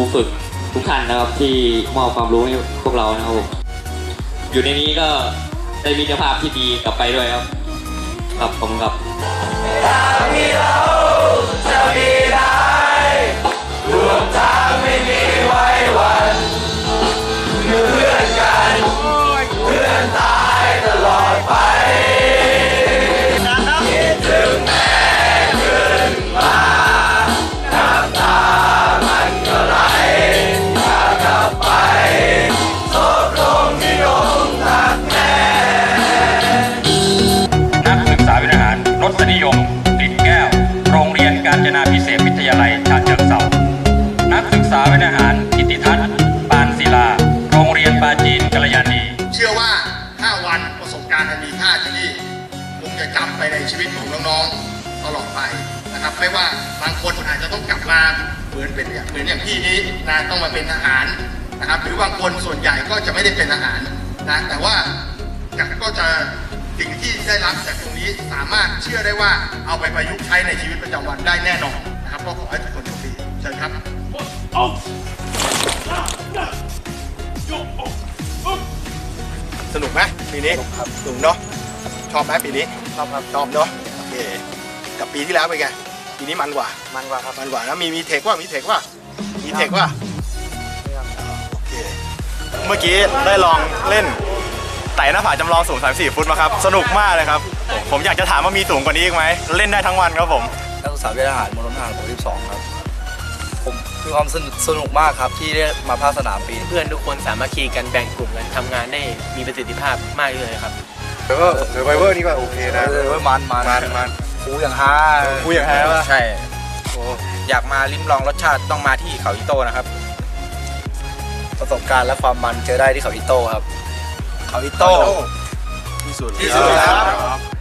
ฝึกทุกท่านนะครับที่มอบความรู้ให้พวกเรานะครับผมอยู่ในนี้ก็ได้มิตรภาพที่ดีกลับไปด้วยครับครับผมครับทางที่เราจะมีได้รวมทางไม่มีไว้วันเพื่อนกันเพื่อนตายตลอดไปคิดถึงแม่ขึ้นมาน้ำตามันก็ไหลพากลับไปโศกลงที่ลงรักแม่นักศึกษาวิทยาหารรสนิยมกลิ่นแก้วโรงเรียนกาญจนาภิเษกวิทยาลัยฉะเชิงเทรานักศึกษาวิทยาหารกิติทัศน์ปานศิลาโรงเรียนปาจีนกัลยาณีเชื่อว่า5 วันประสบการณ์อันมีค่าที่นี่คงจะจำไปในชีวิตของน้องๆตลอดไปนะครับไม่ว่าบางคนอาจจะต้องกลับมาเหมือนอย่างพี่นี้นะต้องมาเป็นทหารนะครับหรือบางคนส่วนใหญ่ก็จะไม่ได้เป็นทหารนะแต่ว่าก็จะสิ่งที่ได้รับจากตรงนี้สามารถเชื่อได้ว่าเอาไปประยุกต์ใช้ในชีวิตประจำวันได้แน่นอนนะครับก็ขอให้ทุกคนโชคดีเชิญครับสนุกไหมปีนี้สนุกเนาะชอบไหมปีนี้ชอบครับชอบเนาะโอเคกับปีที่แล้วเป็นไงปีนี้มันกว่าครับมันกว่านะมีเทคว่ามีเทคว่าโอเคเมื่อกี้ได้ลองเล่นไต่หน้าผาจำลองสูง34 ฟุตมาครับสนุกมากเลยครับผมอยากจะถามว่ามีสูงกว่านี้อีกไหมเล่นได้ทั้งวันครับผมนักศึกษาวิทยาหารมณฑลทหารบก12ครับผมมีความสนุกมากครับที่ได้มาภาคสนามปีเพื่อนทุกคนสามัคคีกันแบ่งกลุ่มกันทำงานได้มีประสิทธิภาพมากเลยครับแล้วก็เซอร์ไวเวอร์นี่ก็โอเคนะมันคูอย่างฮาป่ะใช่โอ้อยากมาลิ้มลองรสชาติต้องมาที่เขาอิโต้นะครับประสบการณ์และความมันเจอได้ที่เขาอิโต้ครับเขาอิโต้ที่สุดครับ